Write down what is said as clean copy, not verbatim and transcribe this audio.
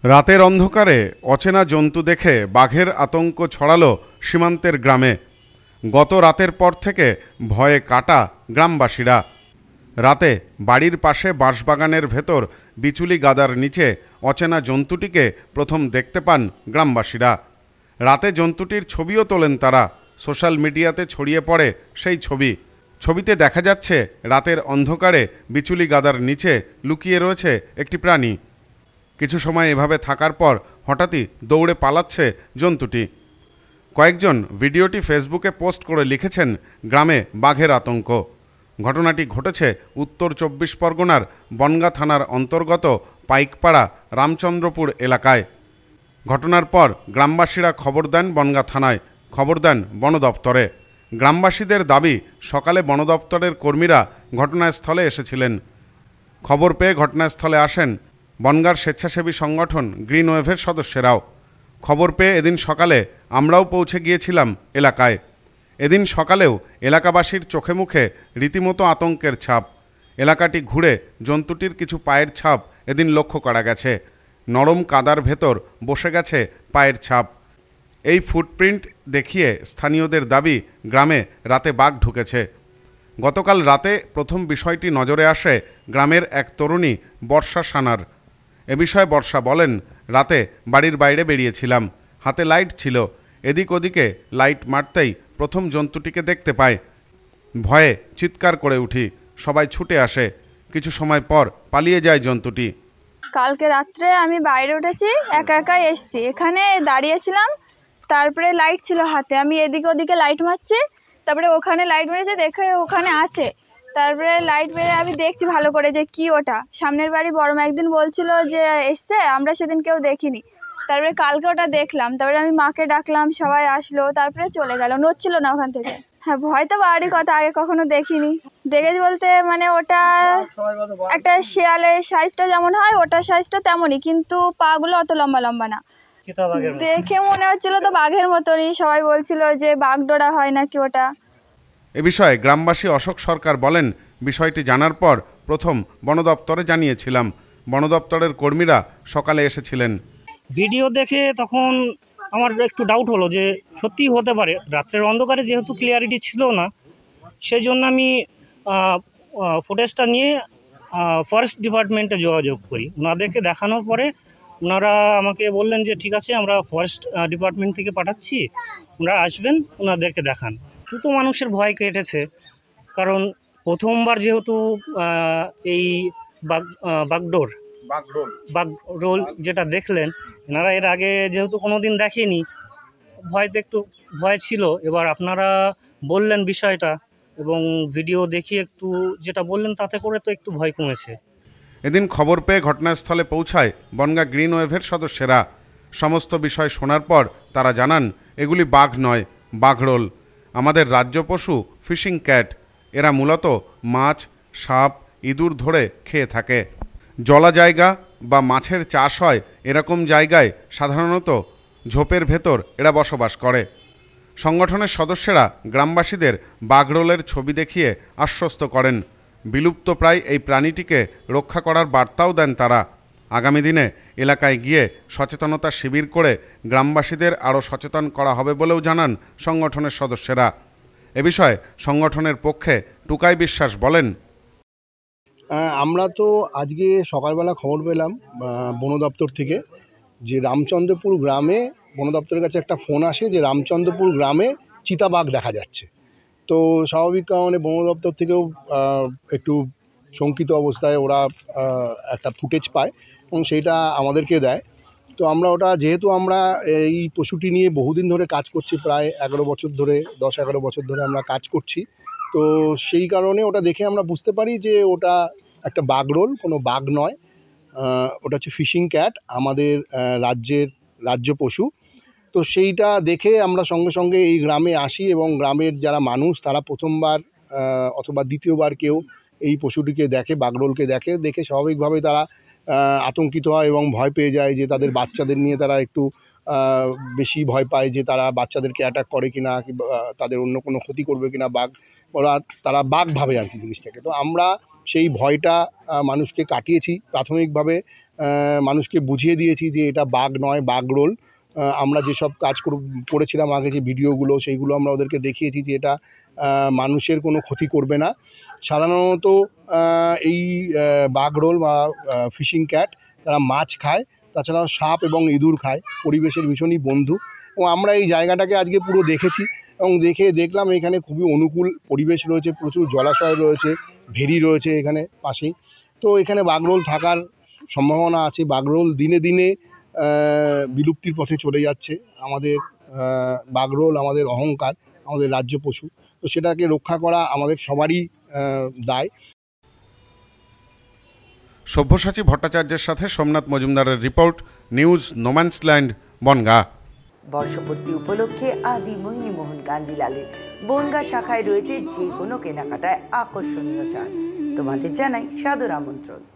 রাতের অন্ধকারে অচেনা জন্তু দেখে বাঘের আতঙ্ক ছড়ালো সীমান্তের গ্রামে। গত রাতের পর থেকে ভয়ে কাটা গ্রামবাসীরা। রাতে বাড়ির পাশে বাঁশবাগানের ভেতর বিচুলি গাদার নিচে অচেনা জন্তুটিকে প্রথম দেখতে পান গ্রামবাসীরা। রাতে জন্তুটির ছবিও তোলেন তারা। সোশ্যাল মিডিয়াতে ছড়িয়ে পড়ে সেই ছবিতে দেখা যাচ্ছে রাতের অন্ধকারে বিচুলি গাদার নিচে লুকিয়ে রয়েছে একটি প্রাণী। কিছু সময় এভাবে থাকার পর হঠাৎই দৌড়ে পালাচ্ছে জন্তুটি। কয়েকজন ভিডিওটি ফেসবুকে পোস্ট করে লিখেছেন, গ্রামে বাঘের আতঙ্ক। ঘটনাটি ঘটেছে উত্তর ২৪ পরগনার বনগাঁ থানার অন্তর্গত পাইকপাড়া রামচন্দ্রপুর এলাকায়। ঘটনার পর গ্রামবাসীরা খবর দেন বনগাঁ থানায়, খবর দেন বন দপ্তরে। গ্রামবাসীদের দাবি, সকালে বন দপ্তরের কর্মীরা ঘটনাস্থলে এসেছিলেন। খবর পেয়ে ঘটনাস্থলে আসেন বনগাঁর স্বেচ্ছাসেবী সংগঠন গ্রিন ওয়েভের সদস্যরাও। খবর পেয়ে এদিন সকালে আমরাও পৌঁছে গিয়েছিলাম এলাকায়। এদিন সকালেও এলাকাবাসীর চোখে মুখে রীতিমতো আতঙ্কের ছাপ। এলাকাটি ঘুরে জন্তুটির কিছু পায়ের ছাপ এদিন লক্ষ্য করা গেছে। নরম কাদার ভেতর বসে গেছে পায়ের ছাপ। এই ফুটপ্রিন্ট দেখিয়ে স্থানীয়দের দাবি, গ্রামে রাতে বাঘ ঢুকেছে। গতকাল রাতে প্রথম বিষয়টি নজরে আসে গ্রামের এক তরুণী বর্ষা সানার। এ বিষয়ে বর্ষা বলেন, রাতে বাড়ির বাইরে বেরিয়েছিলাম, হাতে লাইট ছিল। এদিক ওদিকে লাইট মারতেই প্রথম জন্তুটিকে দেখতে পাই। ভয়ে চিৎকার করে উঠি, সবাই ছুটে আসে। কিছু সময় পর পালিয়ে যায় জন্তুটি। কালকে রাত্রে আমি বাইরে উঠেছি, একা একাই এসছি, এখানে দাঁড়িয়েছিলাম। তারপরে লাইট ছিল হাতে, আমি এদিকে ওদিকে লাইট মারছি, তারপরে ওখানে লাইট মেরেছে, দেখে ওখানে আছে। তারপরে লাইট মেরে আমি দেখছি ভালো করে যে কি ওটা। সামনের বাড়ি বড়মা একদিন বলছিল যে এসছে, আমরা সেদিন কেউ দেখিনি। তারপরে কালকে ওটা দেখলাম, তারপরে আমি মাকে ডাকলাম, সবাই আসলো, তারপরে চলে গেল, নড়ছিল না ওখান থেকে। হ্যাঁ, ভয় তো বাড়ি কথা, আগে কখনো দেখিনি। দেখেছি বলতে মানে ওটা একটা শেয়ালের সাইজটা যেমন হয় ওটার সাইজটা তেমনই, কিন্তু পাগুলো অত লম্বা লম্বা না। দেখে মনে হচ্ছিল তো বাঘের মতনই, সবাই বলছিল যে বাঘ ডোরা হয় নাকি ওটা। এ বিষয়ে গ্রামবাসী অশোক সরকার বলেন, বিষয়টি জানার পর প্রথম বন দপ্তরে জানিয়েছিলাম। বন দপ্তরের কর্মীরা সকালে এসেছিলেন। ভিডিও দেখে তখন আমার একটু ডাউট হলো যে সত্যিই হতে পারে। রাত্রের অন্ধকারে যেহেতু ক্লিয়ারিটি ছিল না, সেই জন্য আমি ফুটেজটা নিয়ে ফরেস্ট ডিপার্টমেন্টে যোগাযোগ করি। ওনাদেরকে দেখানোর পরে ওনারা আমাকে বললেন যে ঠিক আছে, আমরা ফরেস্ট ডিপার্টমেন্ট থেকে পাঠাচ্ছি, ওনারা আসবেন, ওনাদেরকে দেখান। দ্রুত মানুষের ভয় কেটেছে, কারণ প্রথমবার যেহেতু এই বাগডোর যেটা দেখলেন, এনারা এর আগে যেহেতু কোনো দিন দেখেনি, ভয়তে একটু ভয় ছিল। এবার আপনারা বললেন বিষয়টা এবং ভিডিও দেখিয়ে একটু যেটা বললেন তাতে করে তো একটু ভয় কমেছে। এদিন খবর পেয়ে ঘটনাস্থলে পৌঁছায় বনগাঁ গ্রিন ওয়েভের সদস্যরা। সমস্ত বিষয় শোনার পর তারা জানান, এগুলি বাঘ নয়, বাঘরোল, আমাদের রাজ্য পশু ফিশিং ক্যাট। এরা মূলত মাছ, সাপ, ইঁদুর ধরে খেয়ে থাকে। জলা জায়গা বা মাছের চাষ হয় এরকম জায়গায় সাধারণত ঝোপের ভেতর এরা বসবাস করে। সংগঠনের সদস্যরা গ্রামবাসীদের বাঘরোলের ছবি দেখিয়ে আশ্বস্ত করেন। বিলুপ্তপ্রায় এই প্রাণীটিকে রক্ষা করার বার্তাও দেন তারা। আগামী দিনে এলাকায় গিয়ে সচেতনতা শিবির করে গ্রামবাসীদের আরও সচেতন করা হবে বলেও জানান সংগঠনের সদস্যরা। এ বিষয়ে সংগঠনের পক্ষে টুকাই বিশ্বাস বলেন, আমরা তো আজকে সকালবেলা খবর পেলাম বন দপ্তর থেকে যে রামচন্দ্রপুর গ্রামে বন দপ্তরের কাছে একটা ফোন আসে যে রামচন্দ্রপুর গ্রামে চিতাবাঘ দেখা যাচ্ছে। তো স্বাভাবিক কারণে বন দপ্তর থেকেও একটু শঙ্কিত অবস্থায় ওরা একটা ফুটেজ পায় এবং সেইটা আমাদেরকে দেয়। তো আমরা ওটা, যেহেতু আমরা এই পশুটি নিয়ে বহুদিন ধরে কাজ করছি, প্রায় 11 বছর ধরে, 10-11 বছর ধরে আমরা কাজ করছি, তো সেই কারণে ওটা দেখে আমরা বুঝতে পারি যে ওটা একটা বাঘরোল, কোনো বাঘ নয়। ওটা হচ্ছে ফিশিং ক্যাট, আমাদের রাজ্য পশু। তো সেইটা দেখে আমরা সঙ্গে সঙ্গে এই গ্রামে আসি এবং গ্রামের যারা মানুষ তারা প্রথমবার অথবা দ্বিতীয়বার কেউ এই পশুটিকে দেখে, বাঘরোলকে দেখে স্বাভাবিকভাবে তারা আতঙ্কিত হয় এবং ভয় পেয়ে যায় যে তাদের বাচ্চাদের নিয়ে তারা একটু বেশি ভয় পায় যে তারা বাচ্চাদেরকে অ্যাটাক করে কিনা, তাদের অন্য কোনো ক্ষতি করবে কিনা বাঘ, তারা বাঘ ভাবে আর কি জিনিসটাকে। তো আমরা সেই ভয়টা মানুষকে কাটিয়েছি। প্রাথমিকভাবে মানুষকে বুঝিয়ে দিয়েছি যে এটা বাঘ নয়, বাগরোল। আমরা যেসব কাজ করেছিলাম আগে, যে ভিডিওগুলো, সেইগুলো আমরা ওদেরকে দেখিয়েছি যে এটা মানুষের কোনো ক্ষতি করবে না। সাধারণত এই বাগরোল বা ফিশিং ক্যাট তারা মাছ খায়, তাছাড়াও সাপ এবং ইঁদুর খায়, পরিবেশের ভীষণই বন্ধু। এবং আমরা এই জায়গাটাকে আজকে পুরো দেখেছি এবং দেখলাম এখানে খুবই অনুকূল পরিবেশ রয়েছে, প্রচুর জলাশয় রয়েছে, ভেরি রয়েছে এখানে পাশেই। তো এখানে বাগরোল থাকার সম্ভাবনা আছে। বাগরোল দিনে দিনে বিলুপ্তির পথে চলে যাচ্ছে। আমাদের বাগরোল আমাদের অহংকার, আমাদের রাজ্য পশু, তো সেটাকে রক্ষা করা আমাদের সবারই দায়। সব্যসাচী ভট্টাচার্যের সাথে সোমনাথ মজুমদারের রিপোর্ট, নিউজ, নোম্যান্সল্যান্ড, বনগাঁ। বর্ষপূর্তি উপলক্ষে আদি মোহিনীমোহন গান্ধীলালের বনগাঁ শাখায় রয়েছে যে কোনো কেনাকাটায় আকর্ষণীয় ছাড়। তোমাদের জানাই সাদর আমন্ত্রণ।